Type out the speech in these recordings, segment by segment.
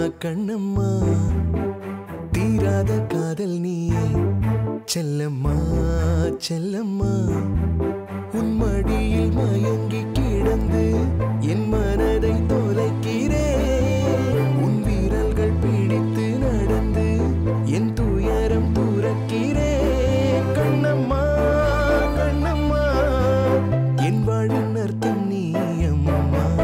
கண்ணம்மா தீராத காதல் நீ செல்லம்மா செல்லம்மா உன் மடியில் மயங்கி கிடந்து என் மனதை தொலைக்கிறேன் உன் வீரல்கள் பிடித்து நடந்து என் துயரம் துறக்கிறேன் கண்ணம்மா கண்ணம்மா என் வாழின் அர்த்தம் நீ அம்மா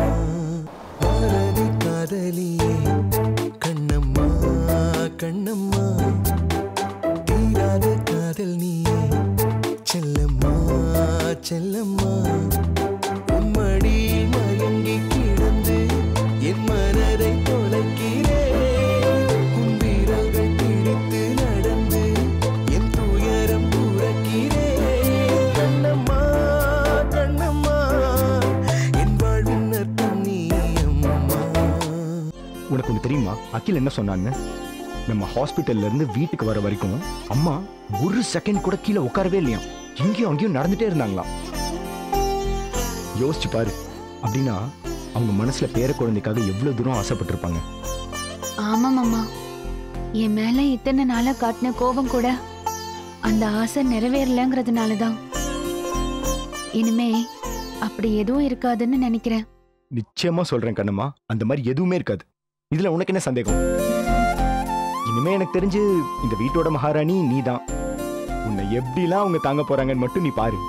பாரதி காதலியே கண்ணம்மா கண்ணம்மா தீராத காதல் நீயே செல்லம்மா செல்லம்மா உன் மடியில் மயங்கி கிடந்து என் மனதை தொலைக்கிறேன் உன் வீரல்கள் பிடித்து நடந்து என் துயரம் துறக்கிறேன் கண்ணம்மா கண்ணம்மா என் வாழ்வின் அர்த்தம் நீ அம்மா. உனக்கு ஒன்று தெரியுமா, அகில் என்ன சொன்னான்னு? நம்ம ஹாஸ்பிட்டல்ல இருந்து வீட்டுக்கு வர வரைக்கும் அம்மா ஒரு செகண்ட் கூட கீழே உட்காரவே இல்லையா, இங்கேயும் அங்கேயும் நடந்துட்டே இருந்தாங்களாம். யோசிச்சு பாரு, அப்படின்னா அவங்க மனசுல பேர குழந்தைக்காக எவ்வளவு தூரம் ஆசைப்பட்டிருப்பாங்க. ஆமா மாமா, என் மேல இத்தனை நாளா காட்டின கோபம் கூட அந்த ஆசை நிறைவேறலங்கிறதுனாலதான். இனிமே அப்படி எதுவும் இருக்காதுன்னு நினைக்கிறேன். நிச்சயமா சொல்றேன் கண்ணம்மா, அந்த மாதிரி எதுவுமே இருக்காது. இதுல உனக்கு என்ன சந்தேகம்? இனிமே எனக்கு தெரிஞ்சு இந்த வீட்டோட மகாராணி நீதான். உன்னை எப்படிலாம் அவங்க தாங்க போறாங்கன்னு மட்டும் நீ பாரு.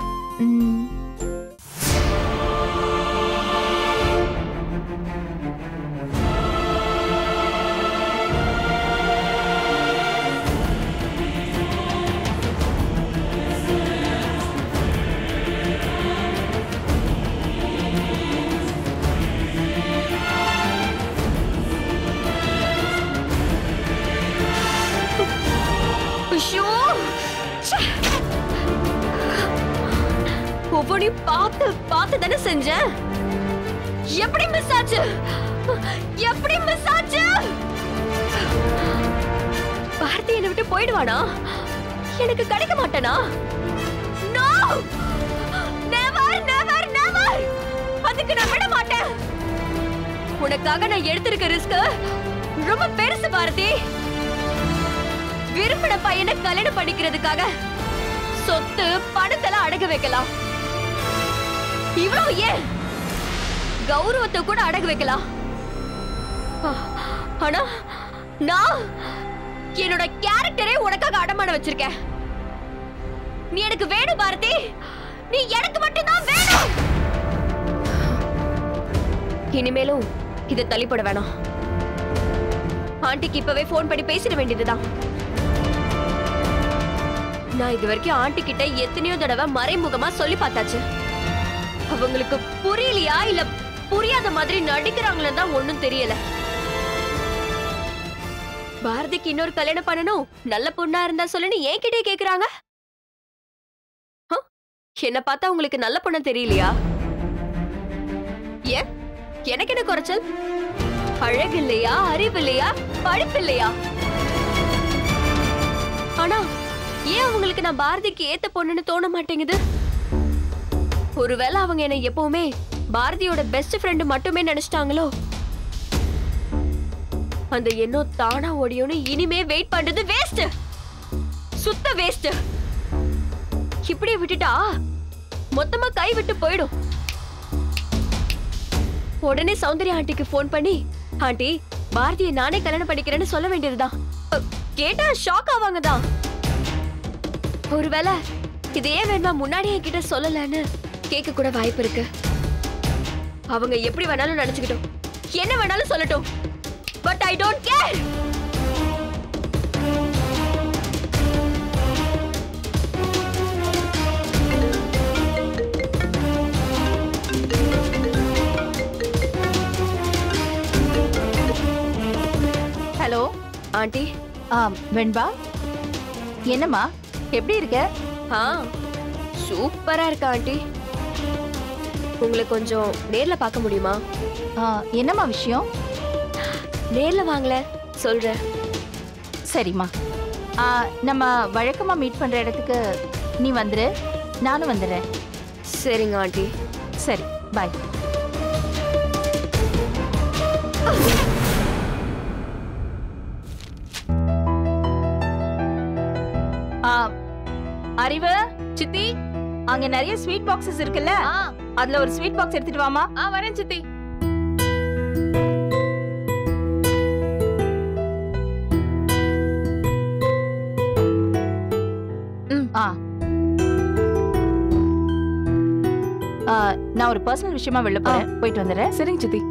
ஒவ்வொன்றையும் பார்த்து பார்த்து தானே செஞ்சேன். எப்படி மிஸ் ஆச்சு? எப்படி மிஸ் ஆச்சு? பாரதி என்னை விட்டு போயிடுவானா? எனக்கு கிடைக்க மாட்டானா? No, never never never. அதுக்கு நான் விட மாட்டேன். உனக்காக நான் எடுத்திருக்க ரிஸ்க் ரொம்ப பெருசு பாரதி. விரும்பின பையனை கல்யாணம் பண்ணிக்கிறதுக்காக சொத்து பணத்தெல்லாம் அடகு வைக்கலாம். இவ்வளவு ஏன் கௌரவத்தை கூட அடகு வைக்கலாம். ஆனா நான் என்னோட கேரக்டரே உனக்காக அடமான வச்சிருக்கேன். நீ எனக்கு வேணும் பாரதி, நீ எனக்கு மட்டும்தான் வேணும். இனிமேலும் இதை தள்ளிப்பட வேணாம். ஆண்டிக்கு இப்பவே போன் பண்ணி பேசிட வேண்டியதுதான். நான் இது வரைக்கும் ஆண்டி கிட்ட எத்தனையோ தடவை மறைமுகமா சொல்லி பார்த்தாச்சு. அவங்களுக்கு புரியலையா இல்ல புரியாத மாதிரி நடிக்கிறாங்களா தான் ஒண்ணும் தெரியல. பாரதிக்கு இன்னொரு கல்யாணம் பண்ணணும், நல்ல பொண்ணா இருந்தா சொல்லுன்னு என்கிட்டே கேக்குறாங்க. என்ன பார்த்தா உங்களுக்கு நல்ல பொண்ணு தெரியலையா? ஏன் எனக்கு என்ன குறைச்சல்? அழகு இல்லையா, அறிவு இல்லையா, படிப்பு இல்லையா? ஆனா ஏன் அவங்களுக்கு நான் பாரதிக்கு ஏத்த பொண்ணுன்னு தோண மாட்டேங்குது? ஒருவேளை அவங்க என்ன எப்பவுமே பாரதியோட பெஸ்ட் ஃப்ரெண்ட் மட்டுமே நினைச்சிட்டாங்களோ? அந்த எண்ணம் தானா ஓடியோன்னு இனிமே வெயிட் பண்றது வேஸ்ட், சுத்த வேஸ்ட். இப்படியே விட்டுட்டா மொத்தமா கை விட்டு போயிடும். உடனே சௌந்தர்யா ஆண்டிக்கு போன் பண்ணி, ஆண்டி பாரதியை நானே கல்யாணம் பண்ணிக்கிறேன்னு சொல்ல வேண்டியதுதான். கேட்டா ஷாக் ஆவாங்க தான். ஒருவேளை இதே வேணுமா முன்னாடியே கிட்ட சொல்லலன்னு கேட்க கூட வாய்ப்பு இருக்கு. அவங்க எப்படி வேணாலும் நினைச்சுக்கிட்டோம், என்ன வேணாலும் சொல்லட்டும். But I don't care. Hello aunty. Venba, என்னம்மா எப்படி இருக்க? சூப்பரா இருக்க ஆண்டி. உங்களை கொஞ்சம் நேர்ல பார்க்க முடியுமா? என்னம்மா விஷயம்? நேர்ல வாங்கல சொல்றேன். சரிம்மா, நம்ம வழக்கமா மீட் பண்ற இடத்துக்கு நீ வந்துரு, நானும் வந்துடுறேன். சரிங்க ஆண்டி. சரி, பாய். அறிவு, சித்தி. அங்க நிறைய ஸ்வீட் பாக்ஸஸ் இருக்குல்ல, அதுல ஒரு ஸ்வீட் பாக்ஸ் எடுத்துட்டு வாமா. வரேன் சித்தி. நான் ஒரு பர்சனல் விஷயமா வெளில போறேன், போயிட்டு வந்துடுறேன். சரிங்க சித்தி.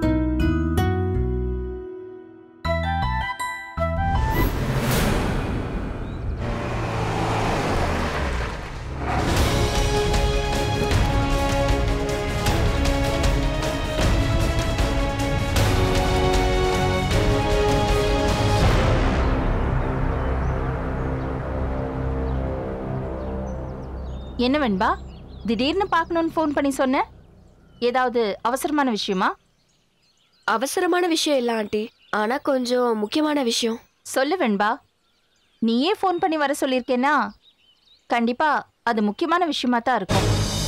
என்ன வெண்பா, திடீர்னு பார்க்கணும்னு ஃபோன் பண்ணி சொன்ன? ஏதாவது அவசரமான விஷயமா? அவசரமான விஷயம் இல்ல ஆண்டி, ஆனா கொஞ்சம் முக்கியமான விஷயம். சொல்லு வெண்பா. நீயே ஃபோன் பண்ணி வர சொல்லியிருக்கேன்னா கண்டிப்பா அது முக்கியமான விஷயமா தான் இருக்கும்.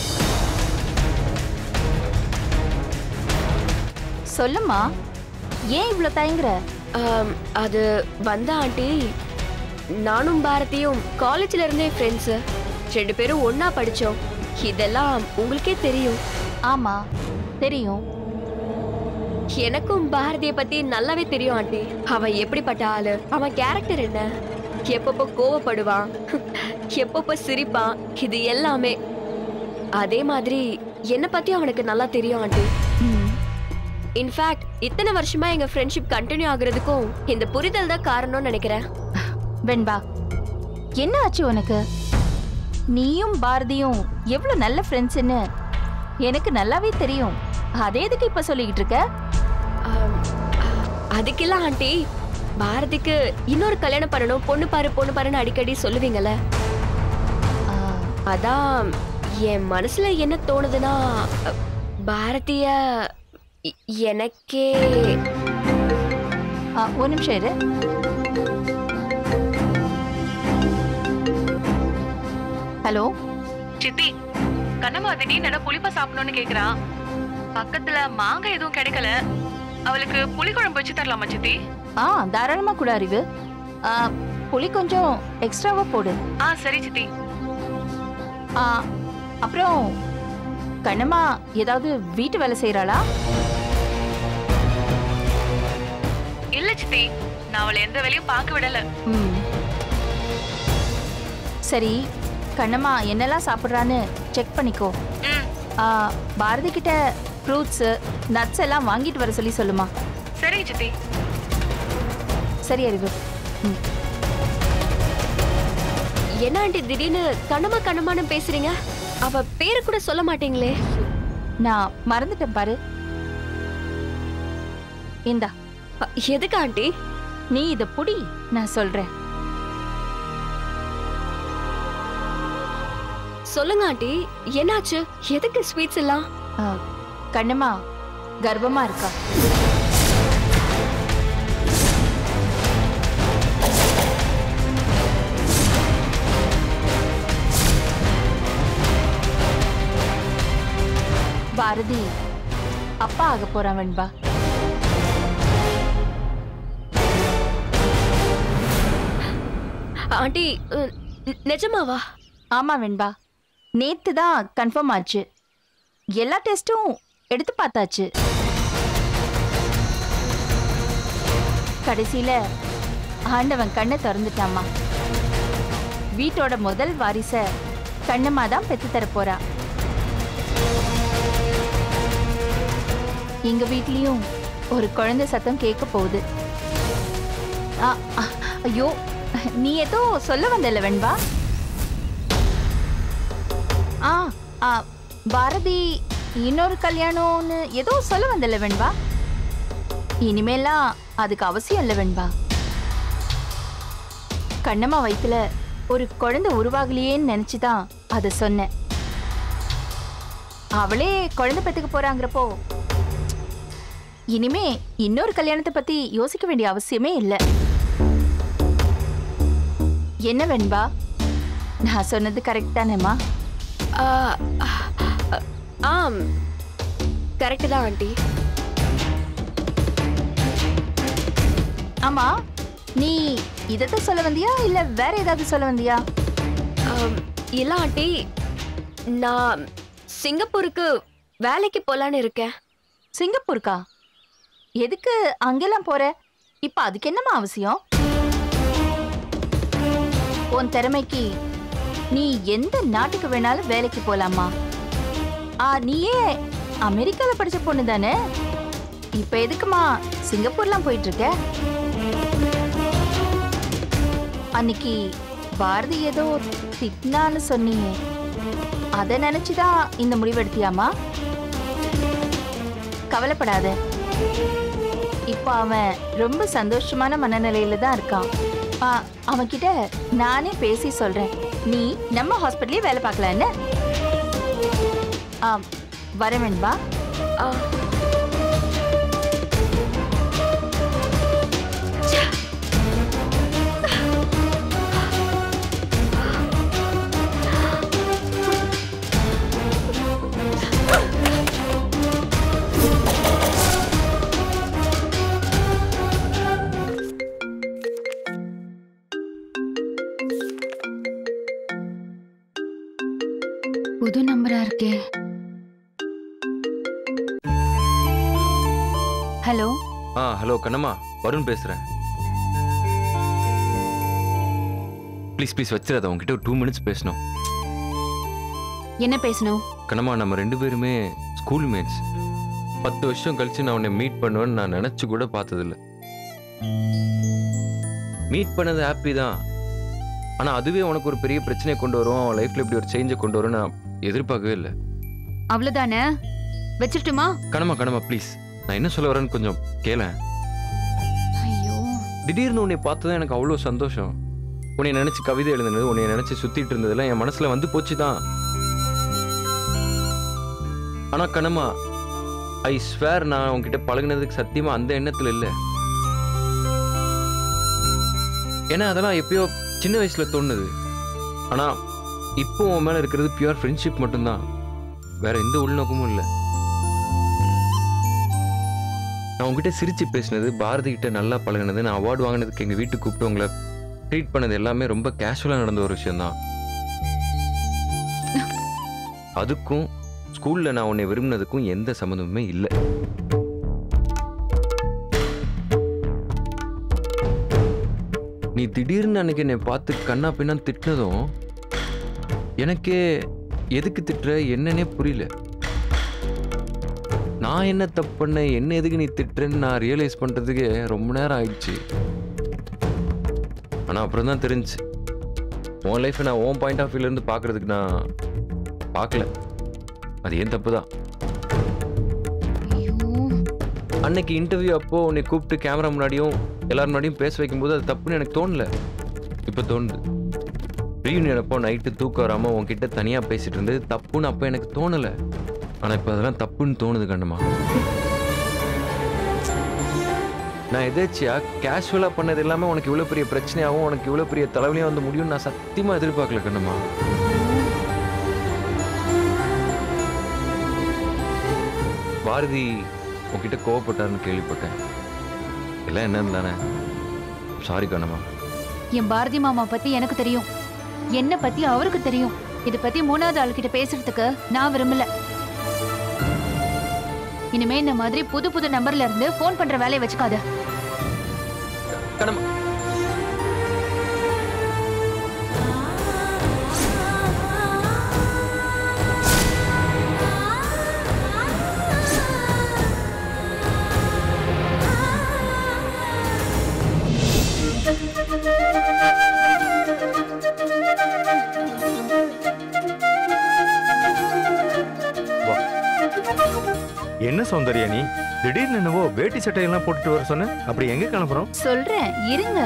சொல்லுமா, ஏன் இவ்வளோ தயங்குற? அது வந்த ஆண்டி, நானும் பாரதியும் காலேஜ்ல இருந்தே ஃப்ரெண்ட்ஸு. 2 பேரும் ஒன்னா படிச்சோம். இதெல்லாம் உங்களுக்கே தெரியும். ஆமா தெரியும். எனக்கும் பாரதியை பத்தி நல்லாவே தெரியும் ஆண்டி. அவன் எப்படிப்பட்ட ஆளு, அவன் கேரக்டர் என்ன, எப்பப்போ கோவப்படுவான், எப்பப்போ சிரிப்பான், இது எல்லாமே. அதே மாதிரி என்ன பத்தி அவனுக்கு நல்லா தெரியும் ஆண்டி. இன்ஃபேக்ட் இத்தனை வருஷமா எங்க ஃப்ரெண்ட்ஷிப் கண்டினியூ ஆகுறதுக்கும் இந்த புரிதல் தான் காரணம்னு நினைக்கிறேன். வெண்பா, என்ன ஆச்சு உனக்கு? நீயும் பாரதியும் எவ்வளவு நல்ல ஃப்ரெண்ட்ஸ்ன்னு எனக்கு நல்லாவே தெரியும். அதே எதுக்கு இப்ப சொல்லிக்கிட்டு இருக்க? அதுக்கெல்லாம் ஆண்டி, பாரதிக்கு இன்னொரு கல்யாணம் பண்ணணும், பொண்ணு பாருன்னு அடிக்கடி சொல்லுவீங்கல்ல. அதான் என் மனசுல என்ன தோணுதுன்னா, பாரதிய எனக்கே. ஒரு நிமிஷம் இரு. ஹலோ சித்தி, கண்ணம்மா திடீர்னு புளிப்பா சாப்பிடணும்னு கேக்குறா. பக்கத்துல மாங்காய் எதுவும் கிடைக்கல. அவளுக்கு புளிக்குழம்பு வச்சு தரலாமா சித்தி? தாராளமா கூட அறிவு. புளி கொஞ்சம் எக்ஸ்ட்ராவா போடு. சரி சித்தி. அப்புறம் கண்ணம்மா ஏதாவது வீட்டு வேலை செய்யறாளா? இல்ல சித்தி, நான் அவளை எந்த வேலையும் பார்க்க விடல. சரி, கண்ணம்மா என்னெல்லாம் சாப்பிட்றான்னு செக் பண்ணிக்கோ. பாரதி கிட்ட ஃப்ரூட்ஸ் நட்ஸ் எல்லாம் வாங்கிட்டு வர சொல்லி சொல்லுமா. சரிங்க சித்தி. சரி அறிவு. என்ன ஆண்டி திடீர்னு கண்ணம்மான்னு பேசுறீங்க? அவ பேரு கூட சொல்ல மாட்டீங்களே. நான் மறந்துட்டேன் பாரு. இந்தா. எதுக்கு ஆண்டி? நீ இத புடி, நான் சொல்றேன். சொல்லுங்க ஆண்டி, என்னாச்சு? எதுக்கு ஸ்வீட்ஸ் எல்லாம்? கண்ணம்மா கர்ப்பமா இருக்கா. பாரதி அப்பா ஆக போறான் வெண்பா. ஆண்டி நிஜமாவா? ஆமா வெண்பா, நேத்து தான் கன்ஃபார்ம் ஆச்சு. எல்லா டெஸ்டும் எடுத்து பார்த்தாச்சு. கடைசியில ஆண்டவன் கண்ணை திறந்துட்டாமா. வீட்டோட முதல் வாரிச கண்ணம்மா தான் பெத்து தர போறா. எங்க வீட்லயும் ஒரு குழந்தை சத்தம் கேட்க போகுது. ஐயோ, நீ ஏதோ சொல்ல வந்தல வெண்பா? பாரதி இன்னொரு கல்யாணம்னு ஏதோ சொல்ல வந்தல வெண்பா? இனிமேலாம் அதுக்கு அவசியம் இல்லை வெண்பா. கண்ணம்மா வயித்துல ஒரு குழந்தை உருவாகலையேன்னு நினைச்சுதான் அதை சொன்னேன். அவளே குழந்தை பெத்துக்க போறாங்கிறப்போ இனிமே இன்னொரு கல்யாணத்தை பத்தி யோசிக்க வேண்டிய அவசியமே இல்லை. என்ன வெண்பா, நான் சொன்னது கரெக்ட் தானேம்மா? கரெக்ட் தான் ஆண்டி. ஆமா, நீ இதத்தான் சொல்ல வந்தியா இல்ல வேற ஏதாவது சொல்ல வந்தியா? இல்ல ஆண்டி, நான் சிங்கப்பூருக்கு வேலைக்கு போலான்னு இருக்கேன். சிங்கப்பூருக்கா? எதுக்கு அங்கெல்லாம் போற? இப்ப அதுக்கு என்னமா அவசியம்? உன் திறமைக்கு நீ எந்த நாட்டுக்கு வேணாலும் வேலைக்கு போலாமா? நீயே அமெரிக்கால படிச்ச பொண்ணு தானே? இப்ப எதுக்குமா சிங்கப்பூர்லாம் போயிட்டு இருக்க? அன்னைக்கு பாரதி ஏதோ திட்னான்னு சொன்னியே, அத நினைச்சுதான் இந்த முடிவெடுத்தியாமா? கவலைப்படாத, இப்ப அவன் ரொம்ப சந்தோஷமான மனநிலையில தான் இருக்கான். அவன்கிட்ட நானே பேசி சொல்றேன். நீ நம்ம ஹாஸ்பிட்டலே வேலை பார்க்கலாம் என்ன? வரவேன் வா. புது நம்பரா இருக்கே. ஹலோ. ஹலோ கண்ணம்மா, வருண் பேசுறேன். ப்ளீஸ் ப்ளீஸ் வச்சிடாத, உங்ககிட்ட ஒரு 2 minutes பேசணும். என்ன பேசணும்? கண்ணம்மா, நம்ம 2 பேருமே ஸ்கூல் மேட்ஸ். 10 வருஷம் கழிச்சு நான் உன்னை மீட் பண்ணுவேன்னு நான் நினைச்சு கூட பார்த்ததில்ல. மீட் பண்ணது ஹாப்பி தான், ஆனா அதுவே உனக்கு ஒரு பெரிய பிரச்சனையை கொண்டு வரும், அவன் லைஃப்ல இப்படி ஒரு சேஞ்சை கொண்டு வரும் நான் எதிர்பார்க்கவே இல்லை. அவ்வளவுதானே? வச்சிட்டுமா? கண்ணம்மா கண்ணம்மா ப்ளீஸ், நான் என்ன சொல்ல வரேன்னு கொஞ்சம் கேளேன். ஐயோ, திடீர்னு உன்னை பார்த்ததான் எனக்கு அவ்வளோ சந்தோஷம். உன்னை நினைச்சு கவிதை எழுதுனது, உன்னை நினைச்சு சுத்திட்டு இருந்ததெல்லாம் என் மனசுல வந்து போச்சு தான். ஆனா கண்ணம்மா, ஐ ஸ்வேர் நான் உன்கிட்ட பழகினதுக்கு சத்தியமா அந்த எண்ணத்துல இல்லை. ஏன்னா அதெல்லாம் எப்பயோ சின்ன வயசுல தோணுது. ஆனா இப்போ உன் மேல இருக்கிறது பியூர் ஃப்ரெண்ட்ஷிப் மட்டும்தான், வேற எந்த உள்நோக்கமும் இல்லை. நான் உங்ககிட்ட சிரிச்சு பேசினது, பாரதி கிட்ட நல்லா பழகினது, நான் அவார்டு வாங்கினதுக்கு எங்க வீட்டுக்கு கூப்பிட்டு உங்களை ட்ரீட் பண்ணது எல்லாமே ரொம்ப கேஷுவலா நடந்த ஒரு விஷயம்தான். அதுக்கும் ஸ்கூல்ல நான் உன்னை விரும்பினதுக்கும் எந்த சம்மந்தமுமே இல்லை. நீ திடீர்னு அன்னைக்கு என்னை பார்த்து கண்ணா பின்னா திட்டினதும் எனக்கே எதுக்கு திட்டுற என்னன்னே புரியல. நான் என்ன தப்பு பண்ண, என்ன எதுக்கு நீ திட்டுறேன்னு நான் ரியலைஸ் பண்றதுக்கு ரொம்ப நேரம் ஆயிடுச்சு. ஆனா அப்புறம் தான் தெரிஞ்சு, உன் லைஃப் நான் உன் பாயிண்ட் ஆஃப் வியூல இருந்து பாக்குறதுக்கு நான் பார்க்கல. அது ஏன் தப்பு தான். அன்னைக்கு இன்டர்வியூ அப்போ உன்னை கூப்பிட்டு கேமரா முன்னாடியும் எல்லாரும் முன்னாடியும் பேச வைக்கும்போது அது தப்புன்னு எனக்கு தோணல. இப்போ தோணுது. ரீயூனியன் அப்போ நைட்டு தூக்கம் வராமல் உன்கிட்ட தனியாக பேசிட்டு இருந்தது தப்புன்னு அப்போ எனக்கு தோணலை. ஆனால் இப்போ அதெல்லாம் தப்புன்னு தோணுது கண்ணம்மா. நான் எதாச்சியா கேஷுவலாக பண்ணது எல்லாமே உனக்கு இவ்வளோ பெரிய பிரச்சனையாகவும் உனக்கு இவ்வளோ பெரிய தலைவலியாக வந்து முடியும்னு நான் சத்தியமாக எதிர்பார்க்கல கண்ணம்மா. பாரதி உன்கிட்ட கோவப்பட்டாருன்னு கேள்விப்பட்டேன். எல்லாம் என்னன்னு தானே? சாரி கண்ணம்மா. என் பாரதி மாமா பத்தி எனக்கு தெரியும், என்ன பத்தி அவருக்கு தெரியும். இத பத்தி 3வது ஆள்கிட்ட பேசுறதுக்கு நான் விரும்பல. இனிமே இந்த மாதிரி புது புது நம்பர்ல இருந்து போன் பண்ற வேலையை வச்சுக்காத. கண்ணம்மா என்ன சௌந்தர்யா நீ திடீர்னு என்னவோ வேட்டி சட்டையெல்லாம் போட்டுட்டு வர சொன்ன, அப்படி எங்க கிளம்புறோம்? சொல்றேன் இருங்க.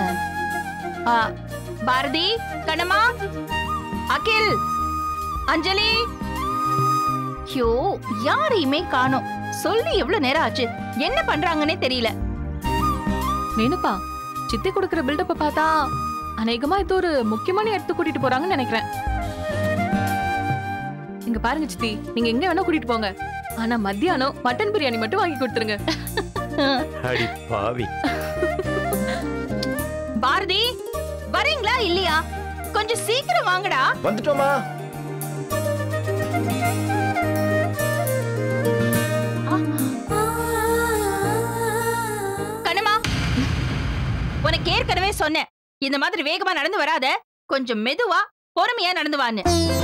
பாரதி, கண்ணம்மா, அகில், அஞ்சலி, ஐயோ யாரையுமே காணோம். சொல்லி எவ்வளவு நேரம் ஆச்சு, என்ன பண்றாங்கன்னே தெரியல. வேணுப்பா, சித்தி கொடுக்கிற பில்டப்ப பார்த்தா அநேகமா இது ஒரு முக்கியமான இடத்துக்கு கூட்டிட்டு போறாங்கன்னு நினைக்கிறேன். இங்க பாருங்க சித்தி, நீங்க எங்க வேணா கூட்டிட்டு போங்க, ஆனா மத்தியானம் மட்டன் பிரியாணி மட்டும் வாங்கி கொடுத்துருங்க. அடி பாவி. பாரதி வரீங்களா இல்லையா? கொஞ்சம் சீக்கிரம் வாங்கடா. வந்துட்டோமா? உனக்கு ஏற்கனவே சொன்னேன் இந்த மாதிரி வேகமா நடந்து வராத, கொஞ்சம் மெதுவா பொறுமையா நடந்து வான்னு.